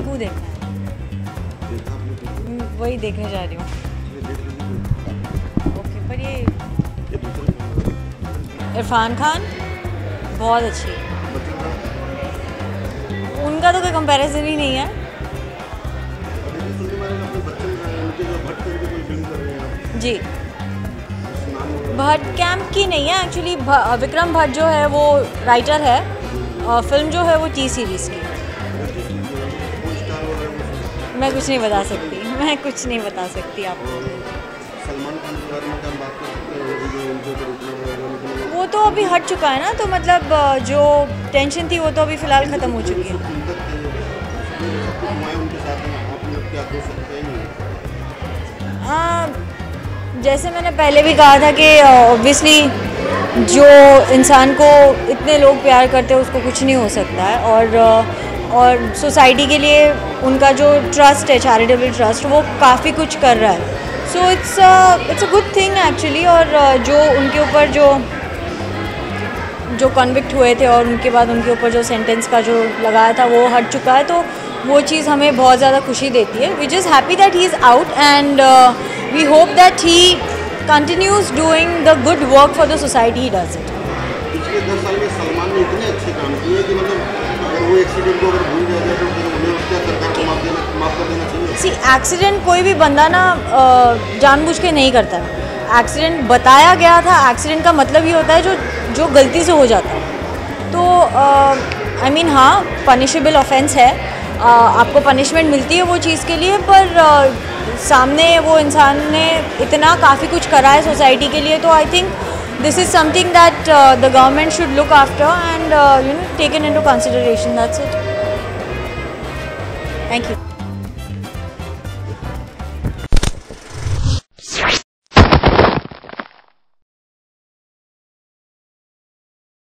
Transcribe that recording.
खुशबू देखना है, वही देखने जा रही हूँ। ओके, पर ये इरफान खान बहुत अच्छी है, उनका तो कोई कंपैरिजन ही नहीं है। जी, भट्ट कैंप की नहीं है एक्चुअली, विक्रम भट्ट जो है वो राइटर है, फिल्म जो है वो टी सीरीज़ की। मैं कुछ नहीं बता सकती, मैं कुछ नहीं बता सकती आपको। वो तो अभी हट चुका है ना, तो मतलब जो टेंशन थी वो तो अभी फ़िलहाल ख़त्म हो चुकी है। जैसे मैंने पहले भी कहा था कि ऑब्वियसली जो इंसान को इतने लोग प्यार करते हैं उसको कुछ नहीं हो सकता है, और सोसाइटी के लिए उनका जो ट्रस्ट है, चैरिटेबल ट्रस्ट, वो काफ़ी कुछ कर रहा है। So it's a good thing actually. और जो उनके ऊपर जो कन्विक्ट हुए थे और उनके बाद उनके ऊपर जो सेंटेंस का जो लगाया था वो हट चुका है, तो वो चीज़ हमें बहुत ज़्यादा खुशी देती है। We just happy that he is out and we hope that he continues doing the good work for the society he does it. पिछले 10 साल में सलमान ने इतने अच्छे काम किए कि मतलब अगर वो एक्सीडेंट को अगर भूल जाए तो उन्हें क्या सरकार को माफ़ कर देना चाहिए। सी, एक्सीडेंट कोई भी बंदा ना जानबूझ के नहीं करता है। एक्सीडेंट बताया गया था, एक्सीडेंट का मतलब ही होता है जो गलती से हो जाता है। तो आई मीन हाँ, पनिशेबल ऑफेंस है, आपको पनिशमेंट मिलती है वो चीज़ के लिए, पर सामने वो इंसान ने इतना काफ़ी कुछ करा है सोसाइटी के लिए, तो I think this is something that the government should look after and taken into consideration. That's it. Thank you.